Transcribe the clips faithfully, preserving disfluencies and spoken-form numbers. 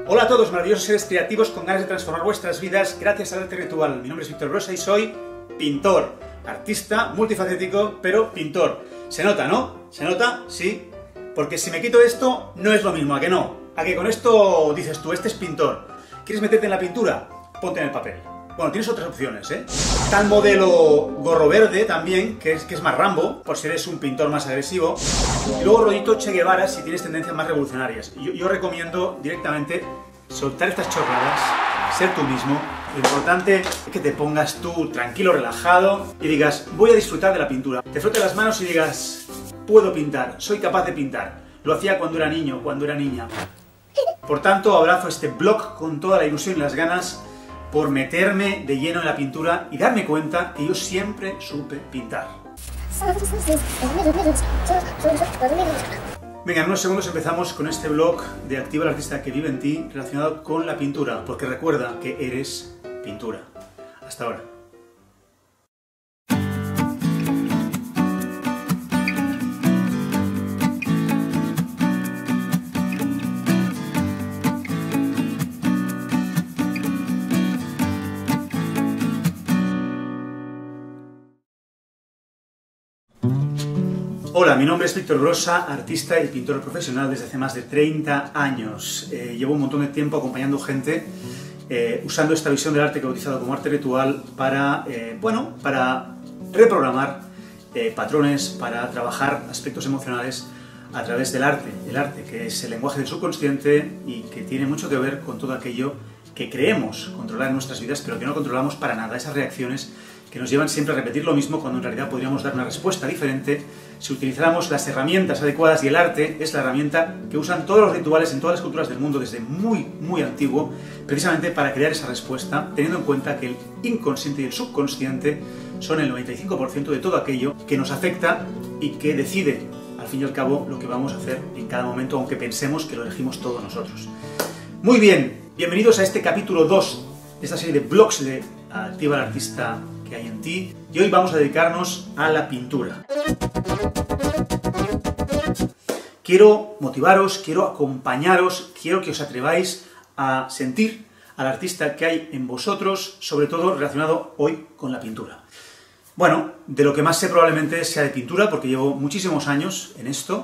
Hola a todos, maravillosos seres creativos con ganas de transformar vuestras vidas gracias al arte ritual. Mi nombre es Víctor Brossa y soy pintor, artista, multifacético, pero pintor. ¿Se nota, no? ¿Se nota? Sí. Porque si me quito esto, no es lo mismo, ¿a que no? A que con esto dices tú, este es pintor. ¿Quieres meterte en la pintura? Ponte en el papel. Bueno, tienes otras opciones, ¿eh? Está el modelo gorro verde también, que es, que es más Rambo, por si eres un pintor más agresivo. Y luego rollito Che Guevara si tienes tendencias más revolucionarias. Yo, yo recomiendo directamente soltar estas chorradas, ser tú mismo. Lo importante es que te pongas tú tranquilo, relajado y digas, voy a disfrutar de la pintura. Te frotes las manos y digas, puedo pintar, soy capaz de pintar. Lo hacía cuando era niño, cuando era niña. Por tanto, abrazo este blog con toda la ilusión y las ganas por meterme de lleno en la pintura y darme cuenta que yo siempre supe pintar. Venga, en unos segundos empezamos con este blog de Activa el artista que vive en ti relacionado con la pintura, porque recuerda que eres pintura. Hasta ahora. Hola, mi nombre es Víctor Brossa, artista y pintor profesional desde hace más de treinta años. Eh, llevo un montón de tiempo acompañando gente eh, usando esta visión del arte que he bautizado como arte ritual para, eh, bueno, para reprogramar eh, patrones, para trabajar aspectos emocionales a través del arte. El arte, que es el lenguaje del subconsciente y que tiene mucho que ver con todo aquello que creemos controlar en nuestras vidas, pero que no controlamos para nada, esas reacciones que nos llevan siempre a repetir lo mismo cuando en realidad podríamos dar una respuesta diferente si utilizáramos las herramientas adecuadas, y el arte es la herramienta que usan todos los rituales en todas las culturas del mundo desde muy, muy antiguo, precisamente para crear esa respuesta, teniendo en cuenta que el inconsciente y el subconsciente son el noventa y cinco por ciento de todo aquello que nos afecta y que decide, al fin y al cabo, lo que vamos a hacer en cada momento, aunque pensemos que lo elegimos todos nosotros. Muy bien, bienvenidos a este capítulo dos de esta serie de blogs de Activa el artista que hay en ti, y hoy vamos a dedicarnos a la pintura. Quiero motivaros, quiero acompañaros, quiero que os atreváis a sentir al artista que hay en vosotros, sobre todo relacionado hoy con la pintura. Bueno, de lo que más sé probablemente sea de pintura, porque llevo muchísimos años en esto.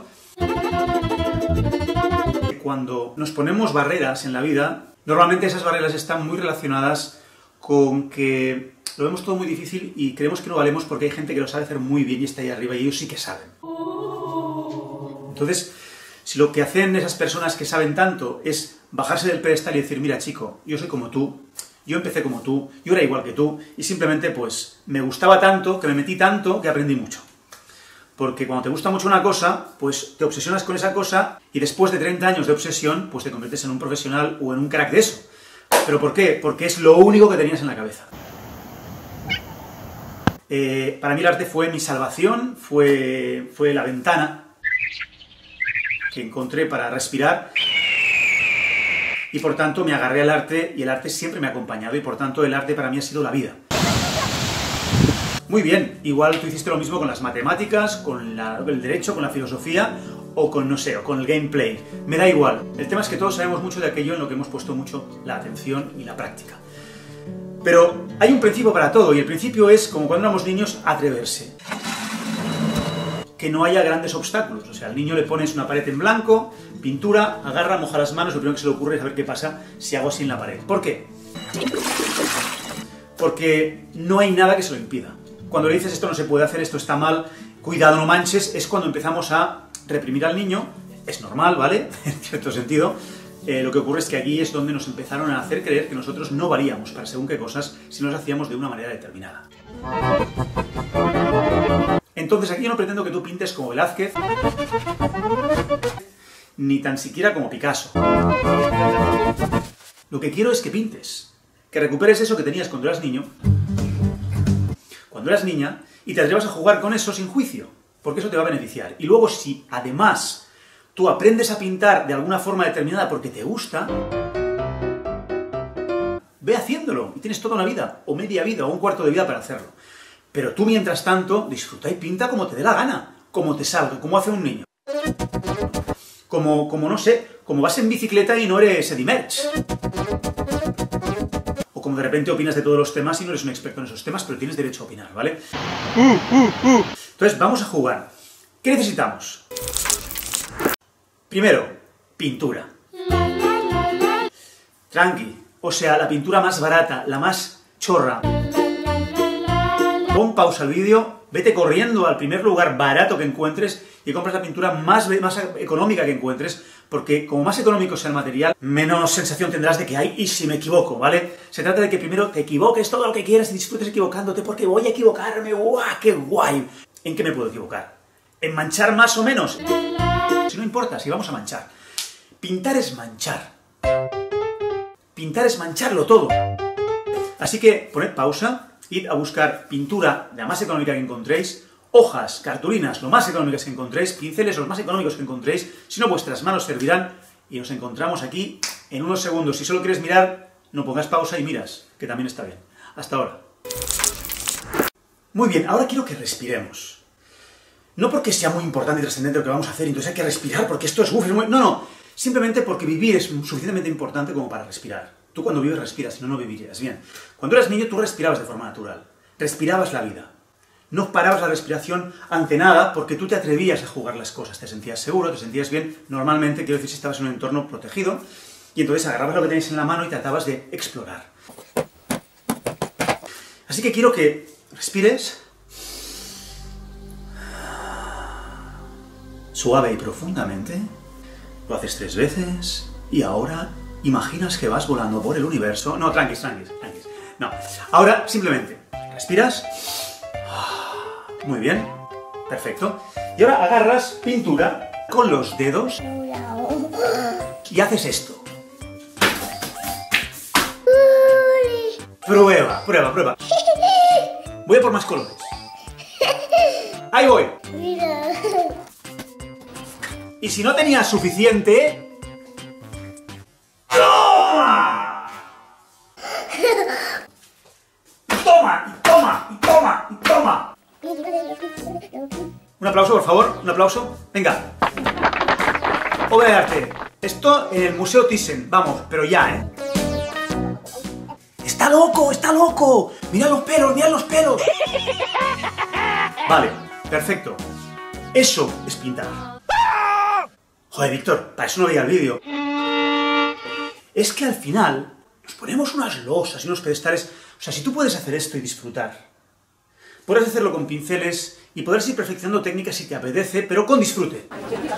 Cuando nos ponemos barreras en la vida, normalmente esas barreras están muy relacionadas con que lo vemos todo muy difícil y creemos que no valemos porque hay gente que lo sabe hacer muy bien y está ahí arriba y ellos sí que saben. Entonces, si lo que hacen esas personas que saben tanto es bajarse del pedestal y decir, mira chico, yo soy como tú, yo empecé como tú, yo era igual que tú, y simplemente pues me gustaba tanto, que me metí tanto, que aprendí mucho. Porque cuando te gusta mucho una cosa, pues te obsesionas con esa cosa y después de treinta años de obsesión, pues te conviertes en un profesional o en un crack de eso. ¿Pero por qué? Porque es lo único que tenías en la cabeza. Eh, para mí el arte fue mi salvación, fue, fue la ventana que encontré para respirar, y por tanto me agarré al arte, y el arte siempre me ha acompañado, y por tanto el arte para mí ha sido la vida. Muy bien, igual tú hiciste lo mismo con las matemáticas, con la, el derecho, con la filosofía, o con, no sé, o con el gameplay. Me da igual. El tema es que todos sabemos mucho de aquello en lo que hemos puesto mucho la atención y la práctica. Pero hay un principio para todo, y el principio es, como cuando éramos niños, atreverse. Que no haya grandes obstáculos. O sea, al niño le pones una pared en blanco, pintura, agarra, moja las manos, lo primero que se le ocurre es saber qué pasa si hago así en la pared. ¿Por qué? Porque no hay nada que se lo impida. Cuando le dices esto no se puede hacer, esto está mal, cuidado, no manches, es cuando empezamos a reprimir al niño. Es normal, ¿vale? En cierto sentido. Eh, lo que ocurre es que aquí es donde nos empezaron a hacer creer que nosotros no valíamos para según qué cosas si nos hacíamos de una manera determinada. Entonces aquí yo no pretendo que tú pintes como Velázquez, ni tan siquiera como Picasso. Lo que quiero es que pintes, que recuperes eso que tenías cuando eras niño, cuando eras niña, y te atrevas a jugar con eso sin juicio, porque eso te va a beneficiar. Y luego, si además tú aprendes a pintar de alguna forma determinada porque te gusta, ve haciéndolo, y tienes toda una vida, o media vida, o un cuarto de vida para hacerlo. Pero tú, mientras tanto, disfruta y pinta como te dé la gana, como te salga, como hace un niño. Como, como no sé, como vas en bicicleta y no eres Eddy Merckx. O como de repente opinas de todos los temas y no eres un experto en esos temas, pero tienes derecho a opinar, ¿vale? Entonces, vamos a jugar. ¿Qué necesitamos? Primero, pintura. Tranqui, o sea, la pintura más barata, la más chorra. Pon pausa al vídeo, vete corriendo al primer lugar barato que encuentres y compras la pintura más, más económica que encuentres, porque como más económico sea el material, menos sensación tendrás de que hay y si me equivoco, ¿vale? Se trata de que primero te equivoques todo lo que quieras y disfrutes equivocándote, porque voy a equivocarme, ¡guau, qué guay! ¿En qué me puedo equivocar? ¿En manchar más o menos? Si no importa, si vamos a manchar. Pintar es manchar. Pintar es mancharlo todo. Así que poned pausa, id a buscar pintura de la más económica que encontréis, hojas, cartulinas, lo más económicas que encontréis, pinceles, los más económicos que encontréis, si no vuestras manos servirán, y nos encontramos aquí en unos segundos. Si solo quieres mirar, no pongas pausa y miras, que también está bien. Hasta ahora. Muy bien, ahora quiero que respiremos. No porque sea muy importante y trascendente lo que vamos a hacer, entonces hay que respirar porque esto es... Uf, es muy... No, no, simplemente porque vivir es suficientemente importante como para respirar. Tú cuando vives respiras, si no, no vivirías. Bien, cuando eras niño tú respirabas de forma natural, respirabas la vida. No parabas la respiración ante nada porque tú te atrevías a jugar las cosas, te sentías seguro, te sentías bien, normalmente, quiero decir, si estabas en un entorno protegido, y entonces agarrabas lo que tenías en la mano y tratabas de explorar. Así que quiero que respires suave y profundamente, lo haces tres veces, y ahora imaginas que vas volando por el universo. No, tranquis, tranquis, tranquis. No, ahora simplemente respiras. Muy bien, perfecto. Y ahora agarras pintura con los dedos y haces esto. Prueba, prueba, prueba. Voy a por más colores. Ahí voy. Y si no tenías suficiente... ¡Toma! Y toma, y toma, y toma, y toma. Un aplauso, por favor, un aplauso. Venga. Obra de arte. Esto en el Museo Thyssen, vamos, pero ya, ¿eh? ¡Está loco, está loco! ¡Mira los pelos, mira los pelos! Vale, perfecto. Eso es pintar. Joder, Víctor, para eso no veía el vídeo. Es que al final nos ponemos unas losas y unos pedestales. O sea, si tú puedes hacer esto y disfrutar, podrás hacerlo con pinceles y podrás ir perfeccionando técnicas si te apetece, pero con disfrute.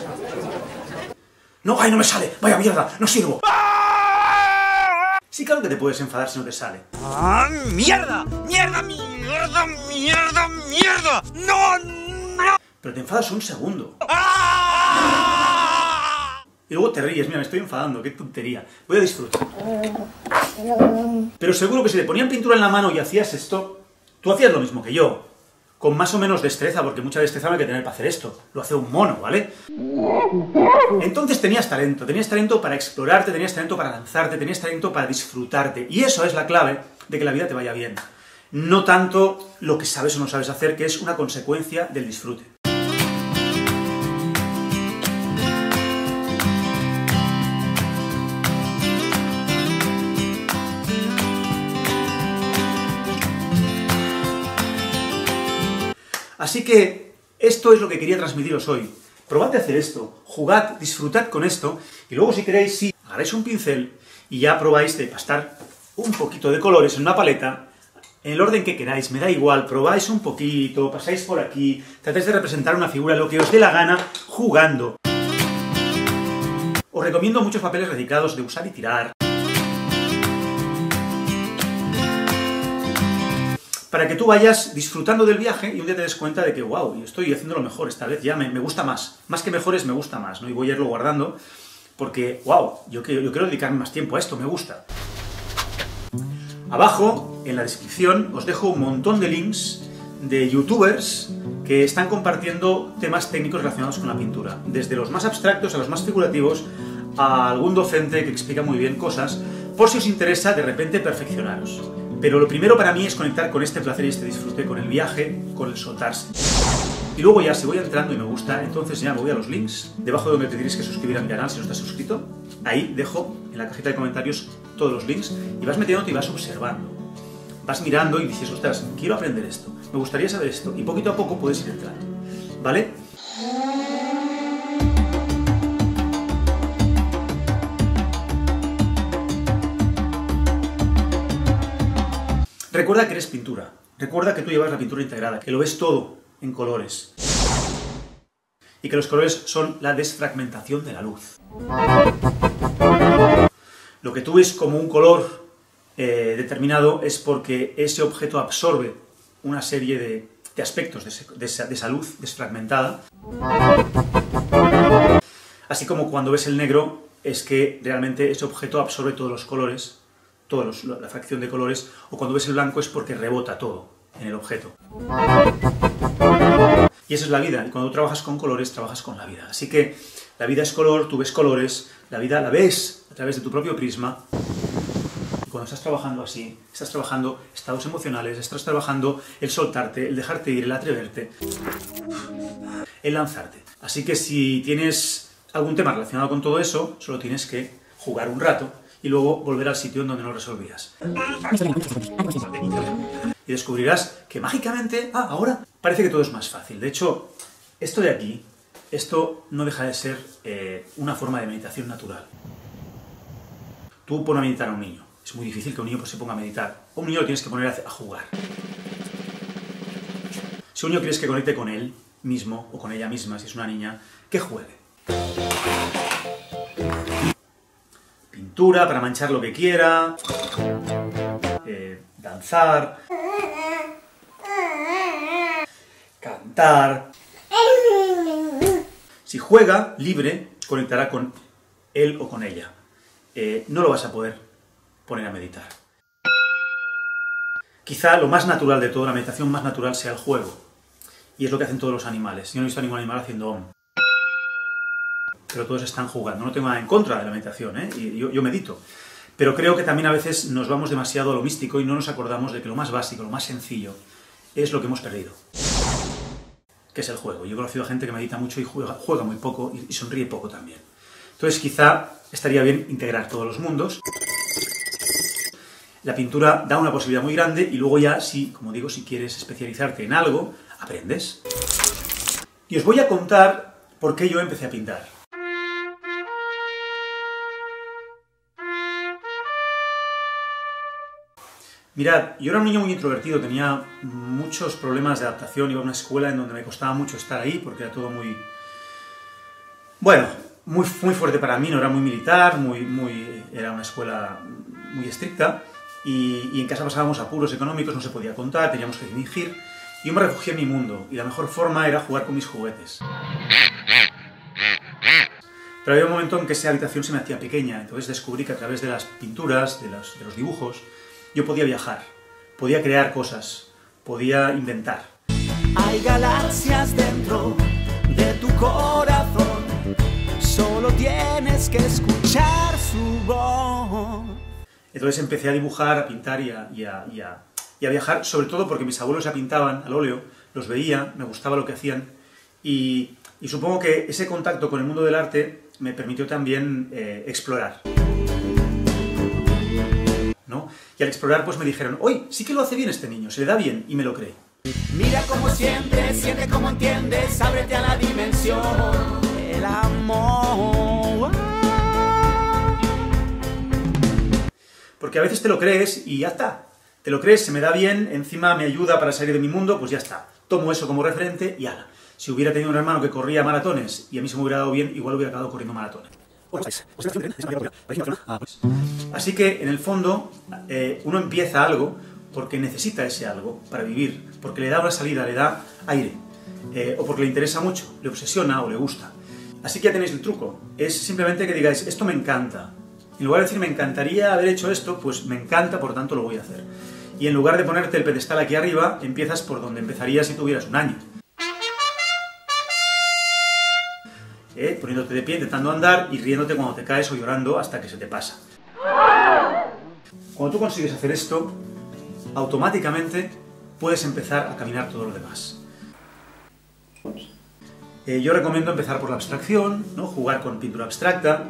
No, ay, no me sale, vaya mierda, no sirvo. Sí, claro que te puedes enfadar si no te sale. ¡Ah, mierda! ¡Mierda, mierda, mierda, mierda! ¡No, no! Pero te enfadas un segundo. ¡Ah! Y luego te ríes, mira, me estoy enfadando, qué tontería. Voy a disfrutar. Pero seguro que si te ponían pintura en la mano y hacías esto, tú hacías lo mismo que yo. Con más o menos destreza, porque mucha destreza no hay que tener para hacer esto. Lo hace un mono, ¿vale? Entonces tenías talento, tenías talento para explorarte, tenías talento para lanzarte, tenías talento para disfrutarte. Y eso es la clave de que la vida te vaya bien. No tanto lo que sabes o no sabes hacer, que es una consecuencia del disfrute. Así que esto es lo que quería transmitiros hoy. Probad a hacer esto, jugad, disfrutad con esto, y luego si queréis, sí, agarráis un pincel y ya probáis de pastar un poquito de colores en una paleta, en el orden que queráis, me da igual, probáis un poquito, pasáis por aquí, tratáis de representar una figura, lo que os dé la gana, jugando. Os recomiendo muchos papeles reciclados de usar y tirar, para que tú vayas disfrutando del viaje y un día te des cuenta de que, wow, yo estoy haciendo lo mejor esta vez, ya me, me gusta más. Más que mejores, me gusta más, ¿no? Y voy a irlo guardando, porque, wow, yo, yo quiero dedicarme más tiempo a esto, me gusta. Abajo, en la descripción, os dejo un montón de links de youtubers que están compartiendo temas técnicos relacionados con la pintura. Desde los más abstractos a los más figurativos, a algún docente que explica muy bien cosas, por si os interesa de repente perfeccionaros. Pero lo primero para mí es conectar con este placer y este disfrute, con el viaje, con el soltarse. Y luego ya, si voy entrando y me gusta, entonces ya me voy a los links, debajo de donde te tienes que suscribir a mi canal si no estás suscrito. Ahí dejo en la cajita de comentarios todos los links y vas metiéndote y vas observando. Vas mirando y dices, ostras, quiero aprender esto, me gustaría saber esto, y poquito a poco puedes ir entrando, ¿vale? Recuerda que eres pintura, recuerda que tú llevas la pintura integrada, que lo ves todo en colores, y que los colores son la desfragmentación de la luz. Lo que tú ves como un color eh, determinado es porque ese objeto absorbe una serie de, de aspectos de, de, esa, de esa luz desfragmentada. Así como cuando ves el negro, es que realmente ese objeto absorbe todos los colores, toda la fracción de colores, o cuando ves el blanco es porque rebota todo en el objeto. Y esa es la vida, y cuando tú trabajas con colores, trabajas con la vida. Así que la vida es color, tú ves colores, la vida la ves a través de tu propio prisma. Y cuando estás trabajando así, estás trabajando estados emocionales, estás trabajando el soltarte, el dejarte ir, el atreverte, el lanzarte. Así que si tienes algún tema relacionado con todo eso, solo tienes que jugar un rato y luego volver al sitio en donde lo resolvías. Y descubrirás que mágicamente, ah, ahora parece que todo es más fácil. De hecho, esto de aquí, esto no deja de ser eh, una forma de meditación natural. Tú pon a meditar a un niño. Es muy difícil que un niño pues, se ponga a meditar. A un niño lo tienes que poner a, a jugar. Si un niño quieres que conecte con él mismo, o con ella misma, si es una niña, que juegue. Pintura para manchar lo que quiera, eh, danzar, cantar. Si juega libre, conectará con él o con ella. Eh, no lo vas a poder poner a meditar. Quizá lo más natural de todo, la meditación más natural, sea el juego. Y es lo que hacen todos los animales. Yo no he visto a ningún animal haciendo om. Pero todos están jugando. No tengo nada en contra de la meditación, ¿eh? Y yo, yo medito. Pero creo que también a veces nos vamos demasiado a lo místico y no nos acordamos de que lo más básico, lo más sencillo, es lo que hemos perdido. Que es el juego. Yo he conocido a gente que medita mucho y juega, juega muy poco y, y sonríe poco también. Entonces quizá estaría bien integrar todos los mundos. La pintura da una posibilidad muy grande y luego ya, si, como digo, si quieres especializarte en algo, aprendes. Y os voy a contar por qué yo empecé a pintar. Mirad, yo era un niño muy introvertido, tenía muchos problemas de adaptación, iba a una escuela en donde me costaba mucho estar ahí, porque era todo muy... Bueno, muy, muy fuerte para mí, no era muy militar, muy, muy, era una escuela muy estricta, y, y en casa pasábamos apuros económicos, no se podía contar, teníamos que fingir, y yo me refugié en mi mundo, y la mejor forma era jugar con mis juguetes. Pero había un momento en que esa habitación se me hacía pequeña, entonces descubrí que a través de las pinturas, de, las, de los dibujos, yo podía viajar, podía crear cosas, podía inventar. Hay galaxias dentro de tu corazón, solo tienes que escuchar su voz. Entonces empecé a dibujar, a pintar y a, y a, y a, y a viajar, sobre todo porque mis abuelos ya pintaban al óleo, los veía, me gustaba lo que hacían, y, y supongo que ese contacto con el mundo del arte me permitió también eh, explorar. ¿No? Y al explorar pues me dijeron, ¡oye, sí que lo hace bien este niño, se le da bien! Y me lo creí. Mira cómo sientes, siente cómo entiendes, ábrete a la dimensión del amor. Porque a veces te lo crees y ya está. Te lo crees, se me da bien, encima me ayuda para salir de mi mundo, pues ya está. Tomo eso como referente y ala. Si hubiera tenido un hermano que corría maratones y a mí se me hubiera dado bien, igual hubiera acabado corriendo maratones. Así que, en el fondo, eh, uno empieza algo porque necesita ese algo para vivir, porque le da una salida, le da aire, eh, o porque le interesa mucho, le obsesiona o le gusta. Así que ya tenéis el truco, es simplemente que digáis, esto me encanta. En lugar de decir, me encantaría haber hecho esto, pues me encanta, por tanto lo voy a hacer. Y en lugar de ponerte el pedestal aquí arriba, empiezas por donde empezarías si tuvieras un año. ¿Eh? Poniéndote de pie, intentando andar y riéndote cuando te caes o llorando hasta que se te pasa. Cuando tú consigues hacer esto, automáticamente puedes empezar a caminar todo lo demás. Eh, yo recomiendo empezar por la abstracción, ¿no? Jugar con pintura abstracta.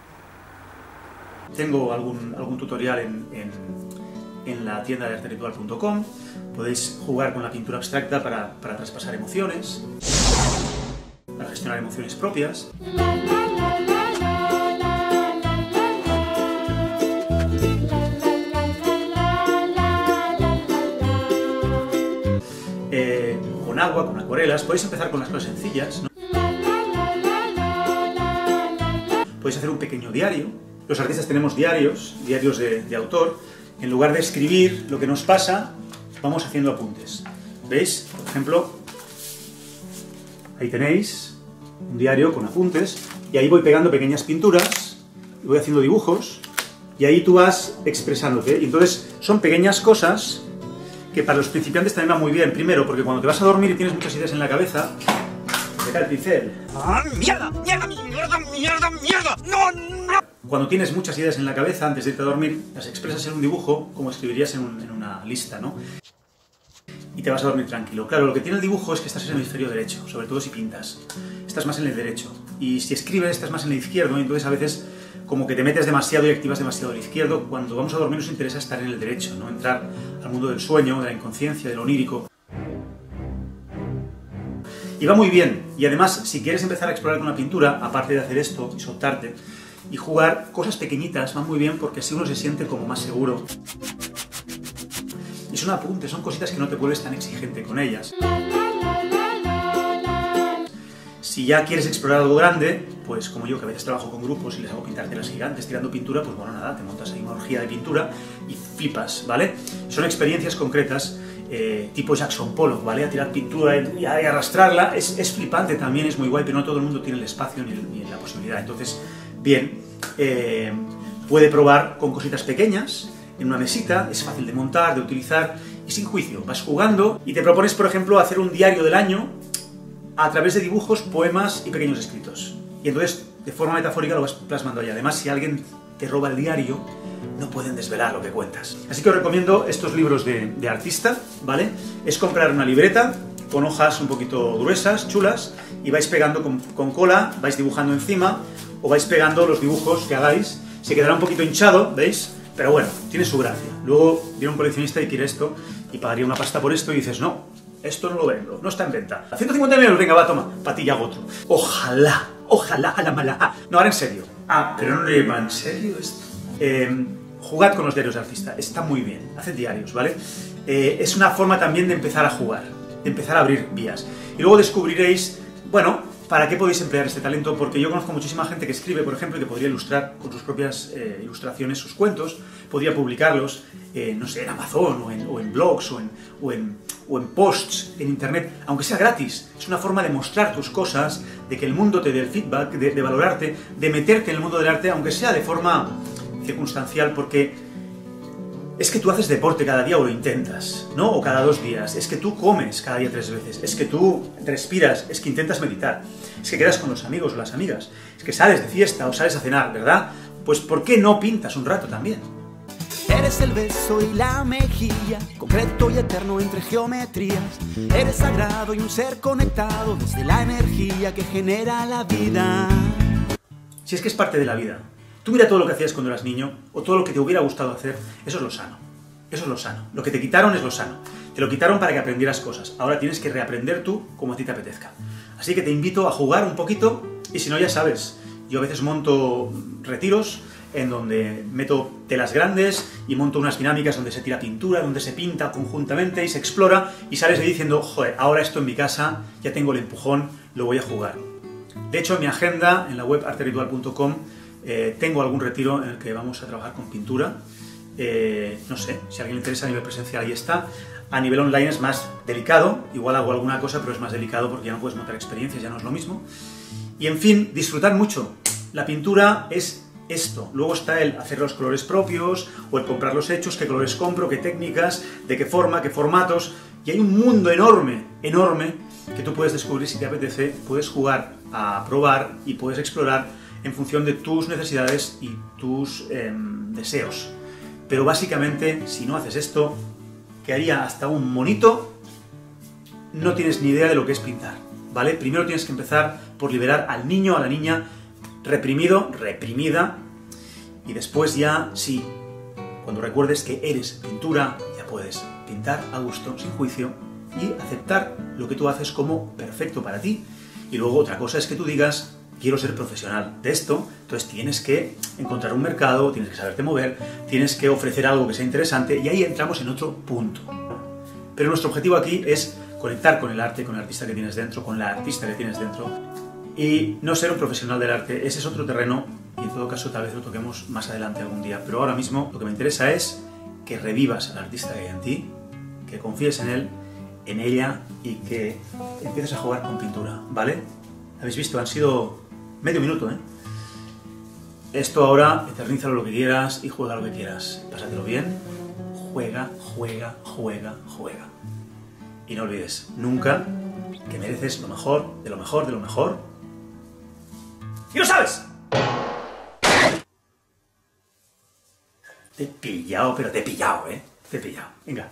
Tengo algún, algún tutorial en, en, en la tienda de arte ritual punto com. Podéis jugar con la pintura abstracta para, para traspasar emociones, para gestionar emociones propias. Eh, con agua, con acuarelas. Podéis empezar con las cosas sencillas, ¿no? Podéis hacer un pequeño diario. Los artistas tenemos diarios, diarios de, de autor. En lugar de escribir lo que nos pasa, vamos haciendo apuntes. ¿Veis? Por ejemplo, ahí tenéis un diario con apuntes, y ahí voy pegando pequeñas pinturas, y voy haciendo dibujos, y ahí tú vas expresándote. Y entonces son pequeñas cosas que para los principiantes también va muy bien. Primero, porque cuando te vas a dormir y tienes muchas ideas en la cabeza, te cae el pincel. ¡Ah, mierda! ¡Mierda, mierda, mierda, mierda! ¡No, no! Cuando tienes muchas ideas en la cabeza, antes de irte a dormir, las expresas en un dibujo, como escribirías en, un, en una lista, ¿no? Y te vas a dormir tranquilo. Claro, lo que tiene el dibujo es que estás en el hemisferio derecho, sobre todo si pintas. Estás más en el derecho. Y si escribes, estás más en el izquierdo, y entonces a veces como que te metes demasiado y activas demasiado el izquierdo. Cuando vamos a dormir nos interesa estar en el derecho, ¿no? Entrar al mundo del sueño, de la inconsciencia, de lo onírico. Y va muy bien. Y además, si quieres empezar a explorar con una pintura, aparte de hacer esto y soltarte, y jugar cosas pequeñitas, va muy bien porque así uno se siente como más seguro. Y son apuntes, son cositas que no te vuelves tan exigente con ellas. Si ya quieres explorar algo grande, pues como yo, que a veces trabajo con grupos y les hago pintar telas gigantes tirando pintura, pues bueno, nada, te montas ahí una orgía de pintura y flipas, ¿vale? Son experiencias concretas, eh, tipo Jackson Pollock, ¿vale? A tirar pintura y, y arrastrarla, es, es flipante también, es muy guay, pero no todo el mundo tiene el espacio ni, ni la posibilidad. Entonces, bien, eh, puede probar con cositas pequeñas, en una mesita, es fácil de montar, de utilizar, y sin juicio. Vas jugando y te propones, por ejemplo, hacer un diario del año a través de dibujos, poemas y pequeños escritos. Y entonces, de forma metafórica, lo vas plasmando ahí. Además, si alguien te roba el diario, no pueden desvelar lo que cuentas. Así que os recomiendo estos libros de, de artista, ¿vale? Es comprar una libreta con hojas un poquito gruesas, chulas, y vais pegando con, con cola, vais dibujando encima, o vais pegando los dibujos que hagáis. Se quedará un poquito hinchado, ¿veis? Pero bueno, tiene su gracia. Luego viene un coleccionista y quiere esto, y pagaría una pasta por esto, y dices, no, esto no lo vendo, no está en venta. A ciento cincuenta euros, venga, va, toma, para ti ya hago otro. Ojalá, ojalá, a la mala. Ah, no, ahora en serio. Ah, pero no le va en serio esto. Eh, jugad con los diarios de artista, está muy bien. Haced diarios, ¿vale? Eh, es una forma también de empezar a jugar, de empezar a abrir vías. Y luego descubriréis, bueno, ¿para qué podéis emplear este talento? Porque yo conozco muchísima gente que escribe, por ejemplo, y que podría ilustrar con sus propias eh, ilustraciones sus cuentos, podría publicarlos, eh, no sé, en Amazon, o en, o en blogs, o en, o, en, o en posts en internet, aunque sea gratis. Es una forma de mostrar tus cosas, de que el mundo te dé el feedback, de, de valorarte, de meterte en el mundo del arte, aunque sea de forma circunstancial, porque es que tú haces deporte cada día o lo intentas, ¿no? O cada dos días. Es que tú comes cada día tres veces. Es que tú respiras. Es que intentas meditar. Es que quedas con los amigos o las amigas. Es que sales de fiesta o sales a cenar, ¿verdad? Pues ¿por qué no pintas un rato también? Eres el beso y la mejilla, concreto y eterno entre geometrías. Eres sagrado y un ser conectado desde la energía que genera la vida. Si es que es parte de la vida. Tú mira todo lo que hacías cuando eras niño, o todo lo que te hubiera gustado hacer, eso es lo sano. Eso es lo sano. Lo que te quitaron es lo sano. Te lo quitaron para que aprendieras cosas. Ahora tienes que reaprender tú como a ti te apetezca. Así que te invito a jugar un poquito, y si no, ya sabes, yo a veces monto retiros en donde meto telas grandes y monto unas dinámicas donde se tira pintura, donde se pinta conjuntamente y se explora, y sales ahí diciendo, joder, ahora esto en mi casa, ya tengo el empujón, lo voy a jugar. De hecho, en mi agenda, en la web arte ritual punto com, Eh, tengo algún retiro en el que vamos a trabajar con pintura, eh, no sé, si a alguien le interesa a nivel presencial, ahí está. A nivel online es más delicado, igual hago alguna cosa, pero es más delicado porque ya no puedes montar experiencias, ya no es lo mismo. Y en fin, disfrutar mucho. La pintura es esto, luego está el hacer los colores propios, o el comprar los hechos, qué colores compro, qué técnicas, de qué forma, qué formatos, y hay un mundo enorme, enorme, que tú puedes descubrir si te apetece, puedes jugar a probar y puedes explorar en función de tus necesidades y tus eh, deseos. Pero básicamente, si no haces esto, que haría hasta un monito, no tienes ni idea de lo que es pintar. ¿vale? Primero tienes que empezar por liberar al niño, a la niña reprimido, reprimida, y después ya, sí, cuando recuerdes que eres pintura, ya puedes pintar a gusto, sin juicio, y aceptar lo que tú haces como perfecto para ti. Y luego otra cosa es que tú digas, quiero ser profesional de esto, entonces tienes que encontrar un mercado, tienes que saberte mover, tienes que ofrecer algo que sea interesante, y ahí entramos en otro punto. Pero nuestro objetivo aquí es conectar con el arte, con el artista que tienes dentro, con la artista que tienes dentro, y no ser un profesional del arte. Ese es otro terreno, y en todo caso tal vez lo toquemos más adelante algún día. Pero ahora mismo lo que me interesa es que revivas al artista que hay en ti, que confíes en él, en ella, y que empieces a jugar con pintura, ¿vale? ¿Habéis visto? Han sido medio minuto, ¿eh? Esto ahora, eternízalo lo que quieras y juega lo que quieras. Pásatelo bien, juega, juega, juega, juega. Y no olvides nunca que mereces lo mejor, de lo mejor, de lo mejor. ¡Y lo sabes! Te he pillado, pero te he pillado, ¿eh? Te he pillado. Venga.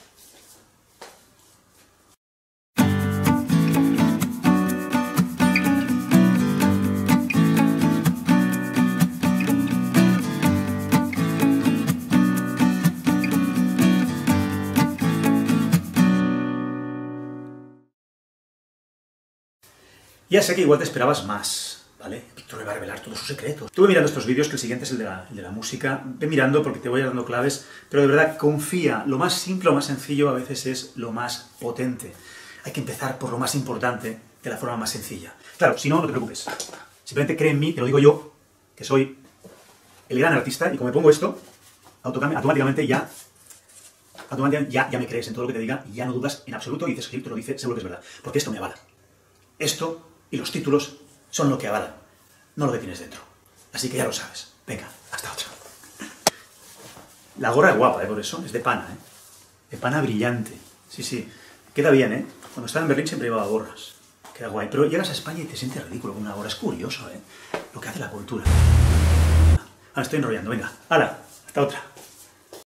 Ya sé que igual te esperabas más, ¿vale? Víctor le va a revelar todos sus secretos. Estuve mirando estos vídeos, que el siguiente es el de, la, el de la música. Ve mirando porque te voy dando claves, pero de verdad confía. Lo más simple, lo más sencillo a veces es lo más potente. Hay que empezar por lo más importante de la forma más sencilla. Claro, si no, no te preocupes. Simplemente cree en mí, te lo digo yo, que soy el gran artista, y como me pongo esto, automáticamente ya, automáticamente ya, ya me crees en todo lo que te diga, y ya no dudas en absoluto, y dices, sí, te lo dice, seguro que es verdad. Porque esto me avala. Esto y los títulos son lo que avalan, no lo que tienes dentro. Así que ya lo sabes. Venga, hasta otra. La gorra es guapa, ¿eh? Por eso, es de pana, ¿eh? De pana brillante. Sí, sí. Queda bien, ¿eh? Cuando estaba en Berlín siempre llevaba gorras. Queda guay. Pero llegas a España y te sientes ridículo con una gorra. Es curioso, ¿eh? Lo que hace la cultura. Ahora estoy enrollando. Venga, hala, hasta otra.